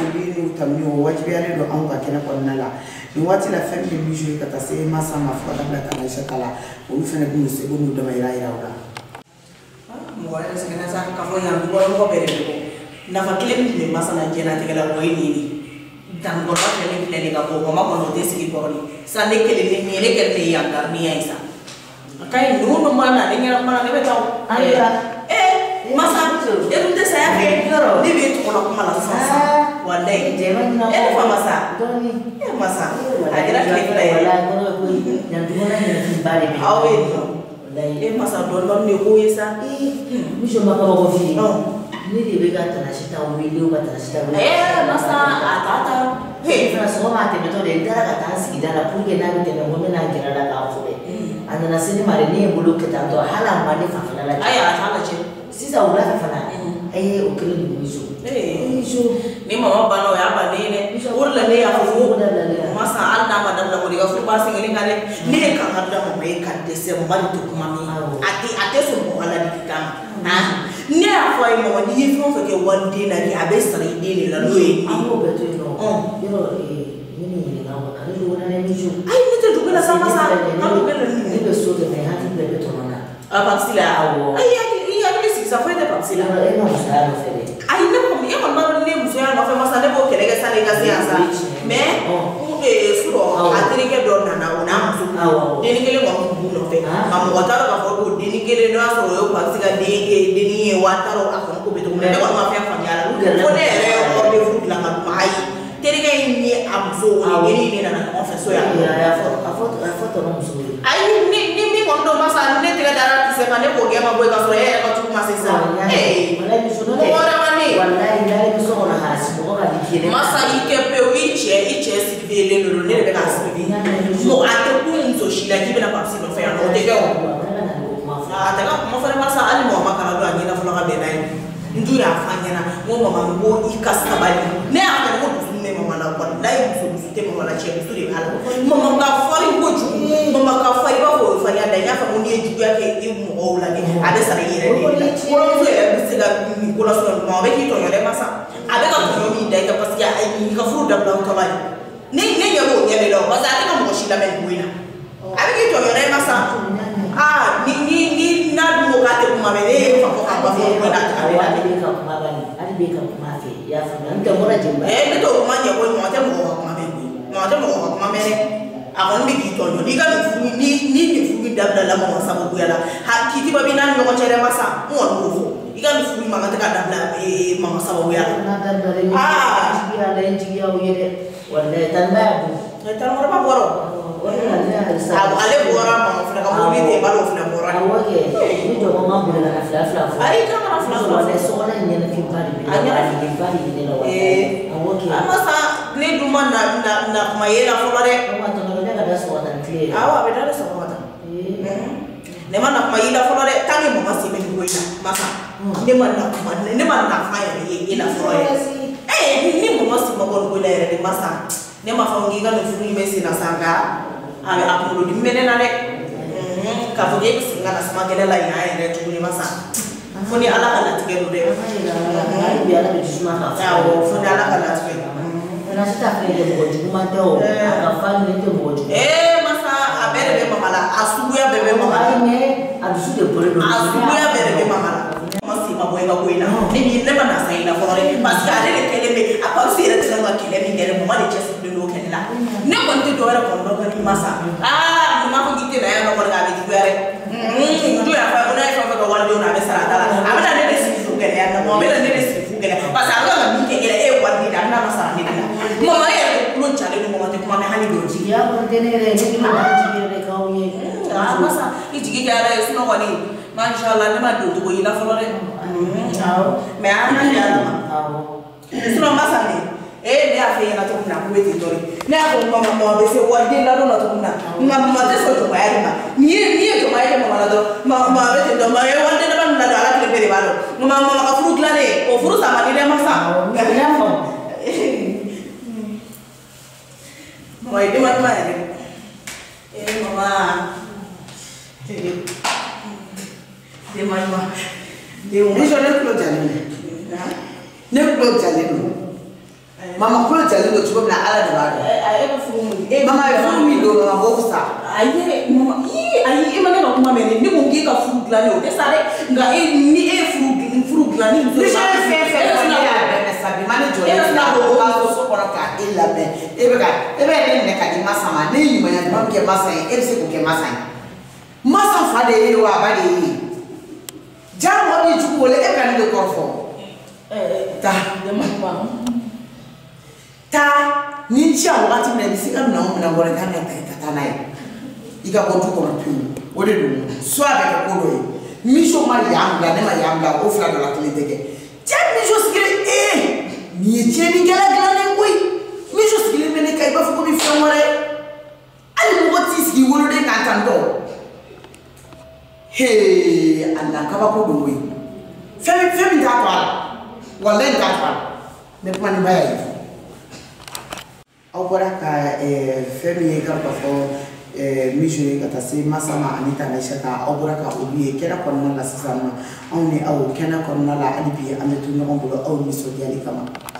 ni utamni o wajibi ale do an ka kena konna la ni wati la femme de bijou ka ta se masa ma fo da ta na shakala o fene bu se bu do ma ira ira oda mo wala se kana sa ka fo ya ko bere ko na fa kile ni masa na jena te kala ko ni dan ko fa kile ni ka ko ma ko no te sigi ko ni sa ne kele ni le kele ya gar ni ya isa kai no no mana ni ngara mana ne betaw masa itu teh saya kayak di betul kalau malah sasa wadai fa masa masa akhirnya klik deh yang dulu yang bari masa don ni ko isa misho makao kofi ni di bega tanashita video batanashita masa atata fana soma te beto de dara kata sigidara puge na te no na gira la ka fube ana nasini mare ni bulu ketanto hala mani fa fana la hala che sisa ula fana ukile ni misho ni mama bano ya banene urla ne ya fu masa alna madam la muriga fu basi ngini ngale ne ka hadda mo be ka dese mari to kuma mi ate so mo ala dikama ne afo ai mo ni yifu fe ke wande na ki abe sare de ne la loye awo beto no yo ni na wa kare lo na ne misho ai ne te dugula sama sa abu bela ni be so de ne hati be beto na apapsila awo ai ya ni siksa foi de papsila no sa no fere ai ne ko mi e ko ma ne muso ya no fe masa ne ko kele ga sale ga siasa mais furo atrike do na una muso deni kele mo no fe ma mo wataro ka fo deni kele no aso yo papsila deni e wataro akon ko beto ne ko ma fe fanyala ko ne re o de fruit la ma mai terika ni abzo ni na on fait so ya foto no muso ai ni mondo masa ne tega dara se mane ko gema boy ka so ka tu ma se sa wala muso no ora mani wallahi la muso na hasi ko ka dikire masa ike pe iche si vele no ne be ka si mo ate ku nzo shila ki be na papsi no fe no te ke o ate ka mo fa masa ali mo makala do ani na flo ka be nai ndu ya fanya na mo mama ngo ikasa bali ne ate mo ne mama na kwa dai muso te mama na che suri ala mama ka fari ko ju mama ka fari ba ko fanya da ya fa mo ni ju ya ke mu o la ke ade sare yire ni ko so ya bi se ga ni ko la so mo be ki to yore masa ade ka to mi dai ka pas ya ai ni ka furu da blan ka bali ne ya mo nyele do masa ade ka mo shi la men buina ade ki to yore masa ni na du ka te kuma be ne fa ko ka ba fo ko da ta ade ka kuma bani ade be ka kuma fe ya fa nan ta mora jimba ne to kuma nya ko mo te mo ka kuma be mo te mo ka kuma be ne akon bi ki to ni ka ni fu dabla la mo sa mo yala ha kiti ba bi nan mo ko chere masa mo no fo iga ni fu ma ka dabla mo sa mo yala na dabla ni ji ala ji ya uyede wallahi tan ba bu tan mo ba boro ale bora ma funa ka mo bi te ba lo funa bora ni do mo ma bu la fla ai ka ma fla wala so na ni na fi bari bi ni bari ni la wala masa ne du man na ma yela fo re ma to no ne ga so na clear awa be da so wata ne man na ma yela fo re tangi mo masi me ni boina masa ne man na fa ya yela fo re ni mo masi mo gon boina re masa ne ma fa ngi ga no fu ni mesi na sanga ale apulo di mene na rek ka fo ge singa na sama gele la ya re tu ni masa fo ni ala kala tigelo de bi ala be juma ka awo fo ni ala kala tigelo na sita frente mo juma do aka fa ni te mo juma masa abere be mamala asubuya bebe mamala ne adusu de bore do asubuya bere be mamala masi ma boy ga boina ni ne bana sai na fo re parce que ale kele be apa sira tena ma kele mi gele mo mali chesu de lo kele la ne konti do ra kon do ni masa ma ko gite na ya no ko ga be di yare ndu ya fa ona fa ga wala do na be sara dala amana ne si fu gele ya no mo be ne si fu gele parce que aga mi ke gele e wadi da na masara ni dala mo ma ya ko chale no mo te kuma me hani do ji ya ko tenere ni ma ji re ka o ye masa ijigi gara yesu no wani mashallah ne ma do to ila folo re me ana ya sino masa ni ne afi na to na ku eti tori ne ako mama be se wadi la do na to na mama te so to ba ya ma ni to ma ya mama la do mama be te do ma ya wadi na ban na do ala kile pere ba do mama ka furu glane o furu sama ni de masa ga ya fo mo ide ma ma mama de mama de ni jo ne klo jale ne klo jale no mama kulo jali do chuba na ala de ba mama furu mi do mama bo sa ayi mama ayi imane ka kuma mene ni mo ngi ka furu glani o te sare nga ni furu glani ni je fe na ya be sabi mane jo na ko ba so ko ka illa be e be ne ka di masama ne yi manya mam ke masa e se ko ke masa masa fa de wa ba de jamu bi juko le e ka ni de korfo ta de mama ta ni chia wakati mna bisika mna ngore kana ta nae ika bontu ko mpi o de dum so abe ka ko loyi misho mari yamba ne ma yamba o fla de la clinique tiens misho skile ni tieni gala gala ne koy misho skile mene kay ba ko mi famore ali mo tis ki wolo de kantando he anda ka ba ko do wi femi ta kwa wallahi ta kwa me ko ni baya Augura ka femi ka fo mijo ka tase masama anita na shaka augura ka obi kera konna la sisama on ni awu kena konna la alibi ametu no ngolo awu miso diali kama